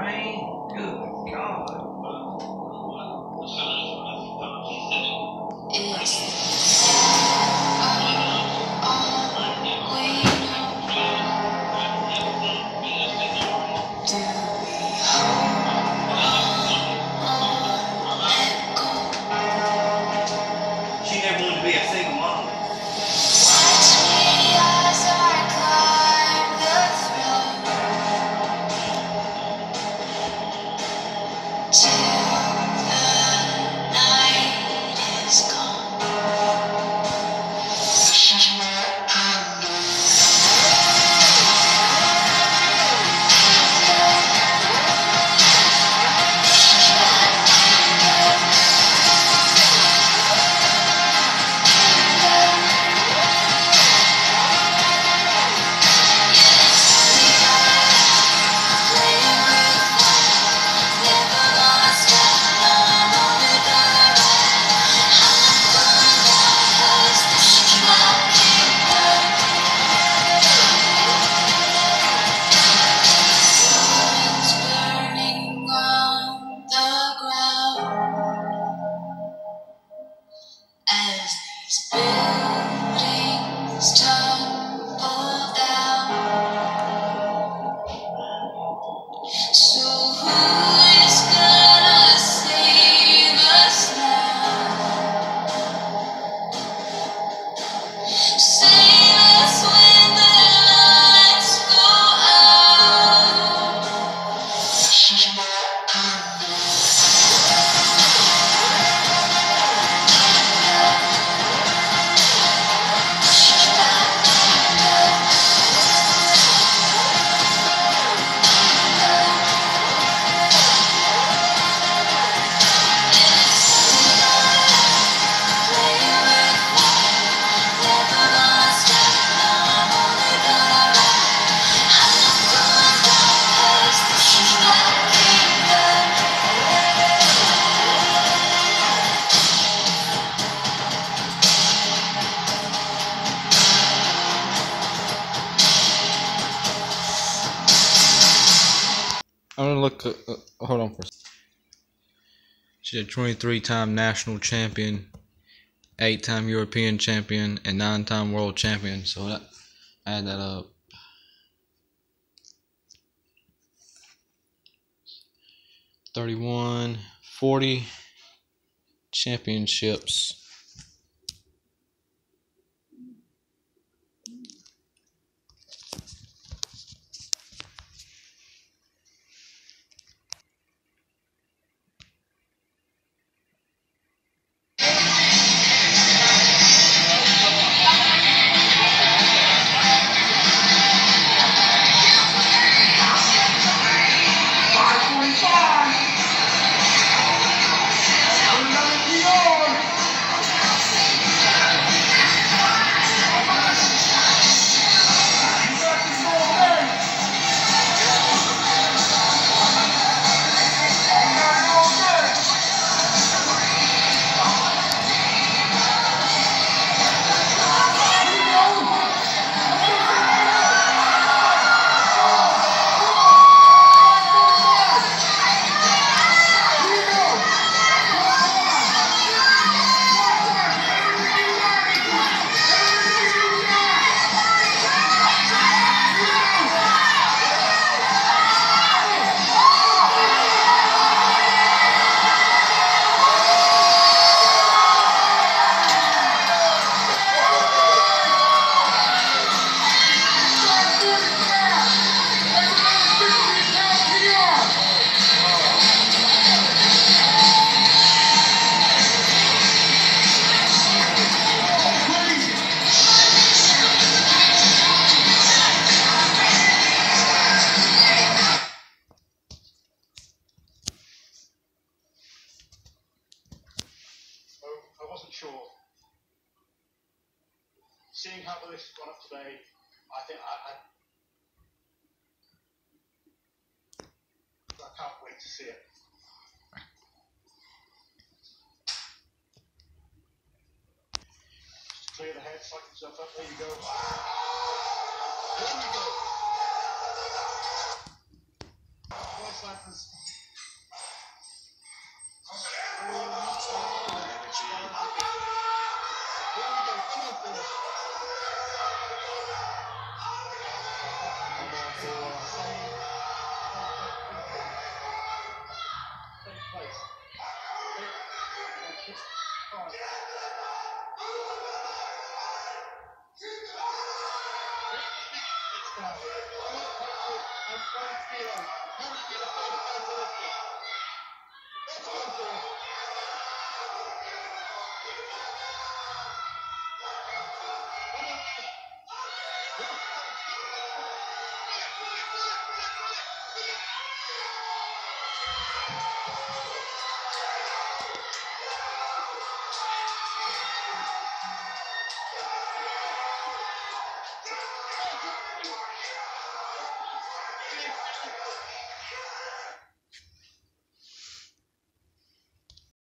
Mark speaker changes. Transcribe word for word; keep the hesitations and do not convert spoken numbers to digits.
Speaker 1: rain. Good God. She never wanted to be a single mom.
Speaker 2: I'm gonna look. Uh, uh, hold on for a second. She's a twenty-three time national champion, eight time European champion, and nine time world champion. So that, add that up. thirty-one, forty championships.
Speaker 3: Sure. Seeing how this has gone up today, I think I, I, I can't wait to see it. Just clear the head, psych yourself up. There you go. There we go. Twice happens.